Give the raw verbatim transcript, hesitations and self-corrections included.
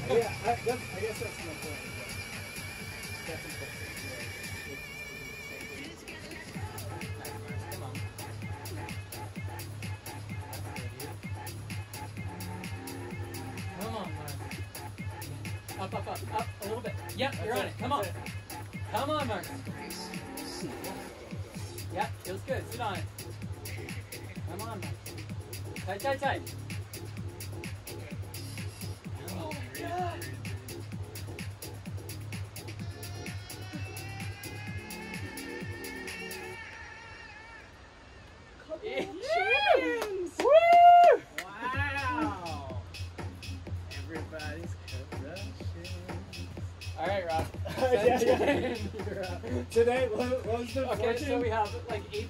Yeah, I, that's, I guess that's my point. That's important. Come on. Come on, Mark. Up, up, up, up, a little bit. Yep, you're on it. Come on. Come on, Mark. Yep, feels good. Sit on it. Come on, Mark. Tight, tight, tight. Oh, God. Champions! Woo! Wow! Everybody's crushing. All right, Rob. yeah, yeah. You're up. Today, what, what was the Okay, fortune? so we have like eight.